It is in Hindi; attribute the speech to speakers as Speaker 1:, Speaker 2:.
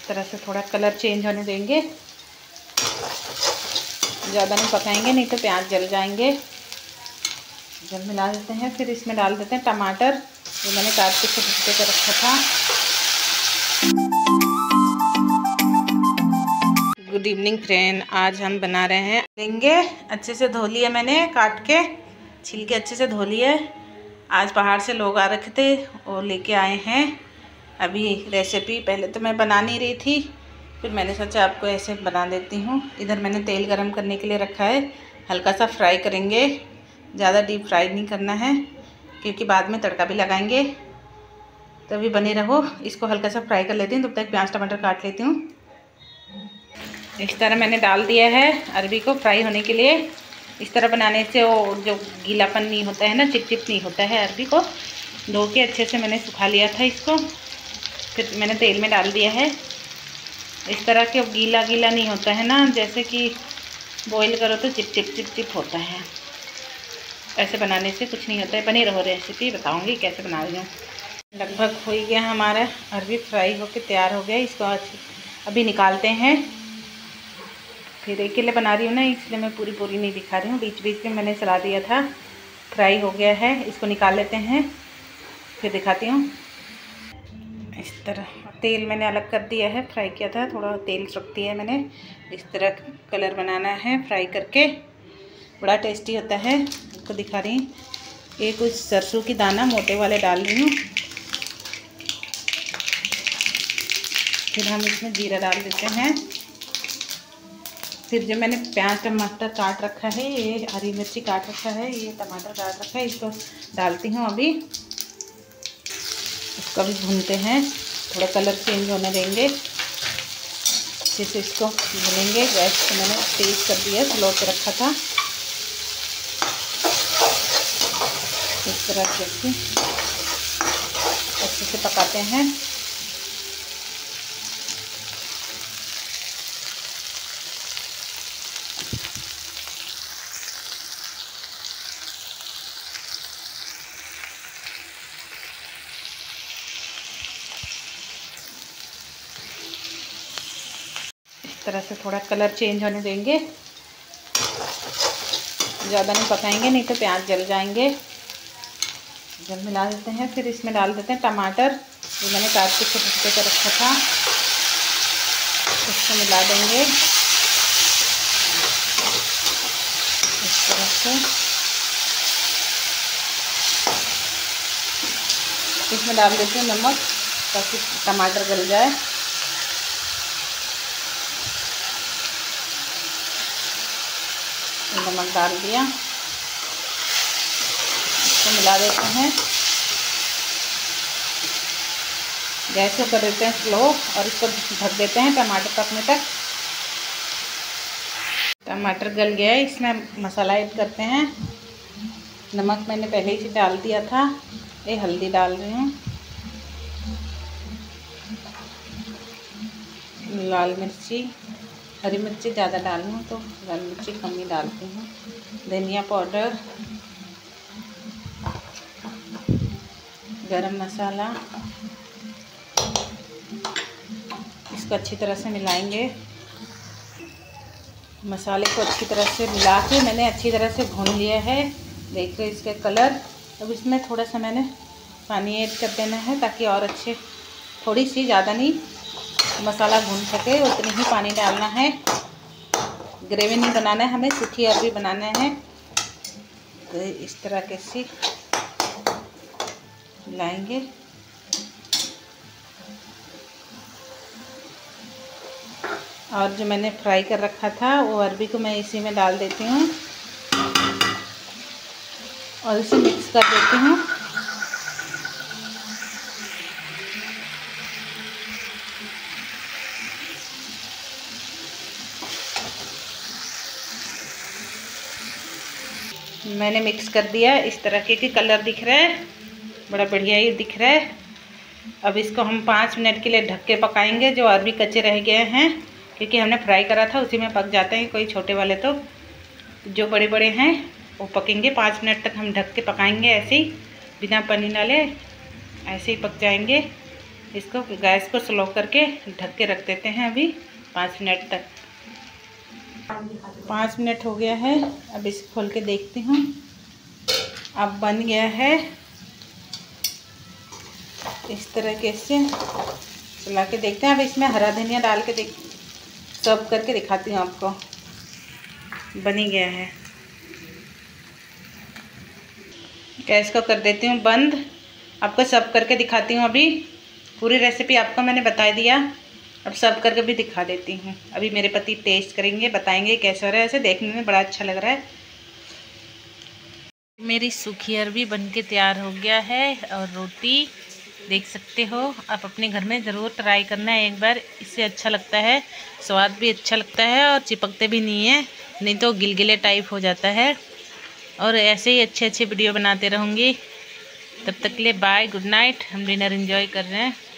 Speaker 1: तरह से थोड़ा कलर चेंज होने देंगे, ज़्यादा नहीं पकाएंगे नहीं तो प्याज जल जाएंगे। जब मिला देते हैं फिर इसमें डाल देते हैं टमाटर जो मैंने काट के छोटे छोटे कर रखा था। गुड इवनिंग फ्रेंड, आज हम बना रहे हैं लेंगे। अच्छे से धो लिए मैंने, काट के छिलके अच्छे से धो लिए। आज पहाड़ से लोग आ रखे थे और लेके आए हैं अभी रेसिपी। पहले तो मैं बना नहीं रही थी, फिर मैंने सोचा आपको ऐसे बना देती हूँ। इधर मैंने तेल गरम करने के लिए रखा है, हल्का सा फ्राई करेंगे, ज़्यादा डीप फ्राई नहीं करना है क्योंकि बाद में तड़का भी लगाएंगे। तो अभी बने रहो, इसको हल्का सा फ्राई कर लेती हूँ। तब तक प्याज टमाटर काट लेती हूँ। इस तरह मैंने डाल दिया है अरबी को फ्राई होने के लिए। इस तरह बनाने से वो जो गीलापन नहीं होता है ना, चिपचिप नहीं होता है। अरबी को धो के अच्छे से मैंने सुखा लिया था इसको, फिर मैंने तेल में डाल दिया है। इस तरह के गीला गीला नहीं होता है ना, जैसे कि बॉईल करो तो चिप होता है। ऐसे बनाने से कुछ नहीं होता है। बनी रहो, रेसिपी बताऊंगी कैसे बना रही हूँ। लगभग हो ही गया हमारा अरबी, फ्राई होके तैयार हो गया। इसको अभी निकालते हैं। फिर एक के लिए बना रही हूँ ना, इसलिए मैं पूरी नहीं दिखा रही हूँ, बीच बीच में मैंने चला दिया था। फ्राई हो गया है, इसको निकाल लेते हैं फिर दिखाती हूँ। इस तरह तेल मैंने अलग कर दिया है, फ्राई किया था, थोड़ा तेल रख दिया है मैंने। इस तरह कलर बनाना है फ्राई करके, बड़ा टेस्टी होता है। इसको दिखा रही हूँ। ये कुछ सरसों की दाना मोटे वाले डाल रही हूँ। फिर हम इसमें जीरा डाल देते हैं। फिर जो मैंने प्याज टमाटर काट रखा है, ये हरी मिर्ची काट रखा है, ये टमाटर काट रखा है, इसको डालती हूँ अभी। इसको भी भूनते हैं, थोड़ा कलर चेंज होने देंगे, अच्छे से इसको भूनेंगे। गैस को मैंने तेज़ कर दिया, स्लो पे रखा था। इस तरह से अच्छे से पकाते हैं। इस तरह से थोड़ा कलर चेंज होने देंगे, ज़्यादा नहीं पकाएंगे नहीं तो प्याज जल जाएंगे। जब मिला देते हैं फिर इसमें डाल देते हैं टमाटर जो मैंने काट के छोटे छोटे कर रखा था। इसको मिला देंगे इस तरह से। इसमें डाल देते हैं नमक ताकि टमाटर गल जाए। नमक डाल दिया, इसको मिला देते हैं। गैस को कर देते हैं स्लो और इसको ढक देते हैं टमाटर पकने तक। टमाटर गल गया है, इसमें मसाला ऐड करते हैं। नमक मैंने पहले ही से डाल दिया था, ये हल्दी डाल रही हूँ, लाल मिर्ची, हरी मिर्ची ज़्यादा डालूँ तो लाल मिर्ची कम ही डालती हूँ, धनिया पाउडर, गरम मसाला। इसको अच्छी तरह से मिलाएंगे। मसाले को अच्छी तरह से मिला के मैंने अच्छी तरह से भून लिया है। देखिए इसके कलर। अब इसमें थोड़ा सा मैंने पानी ऐड कर देना है ताकि और अच्छे, थोड़ी सी, ज़्यादा नहीं, मसाला भून सके उतनी ही पानी डालना है। ग्रेवी नहीं बनाना है हमें, सूखी अरबी बनाना है। तो इस तरह कैसे मिलाएंगे। और जो मैंने फ्राई कर रखा था वो अरबी को मैं इसी में डाल देती हूँ और इसे मिक्स कर देती हूँ। मैंने मिक्स कर दिया। इस तरह के कलर दिख रहा है, बड़ा बढ़िया ही दिख रहा है। अब इसको हम 5 मिनट के लिए ढक के पकाएंगे। जो अरबी कच्चे रह गए हैं क्योंकि हमने फ्राई करा था उसी में पक जाते हैं, कोई छोटे वाले तो जो बड़े बड़े हैं वो पकेंगे। 5 मिनट तक हम ढक के पकाएंगे, ऐसे ही बिना पानी डाले ऐसे ही पक जाएंगे। इसको गैस को स्लो करके ढक के रख देते हैं अभी 5 मिनट तक। 5 मिनट हो गया है, अब इसे खोल के देखती हूँ। अब बन गया है। इस तरीके से चला के देखते हैं। अब इसमें हरा धनिया डाल के सर्व करके दिखाती हूँ आपको। बन ही गया है। गैस को कर देती हूँ बंद। आपको सर्व करके दिखाती हूँ। अभी पूरी रेसिपी आपको मैंने बता दिया, अब सर्व करके भी दिखा देती हूँ। अभी मेरे पति टेस्ट करेंगे, बताएंगे कैसा हो रहा है। ऐसे देखने में बड़ा अच्छा लग रहा है। मेरी सूखी अरबी बनके तैयार हो गया है और रोटी देख सकते हो। आप अपने घर में ज़रूर ट्राई करना है एक बार। इससे अच्छा लगता है, स्वाद भी अच्छा लगता है और चिपकते भी नहीं है, नहीं तो गिलगिले टाइप हो जाता है। और ऐसे ही अच्छे अच्छे वीडियो बनाते रहूँगी। तब तक के लिए बाय, गुड नाइट। हम डिनर एंजॉय कर रहे हैं।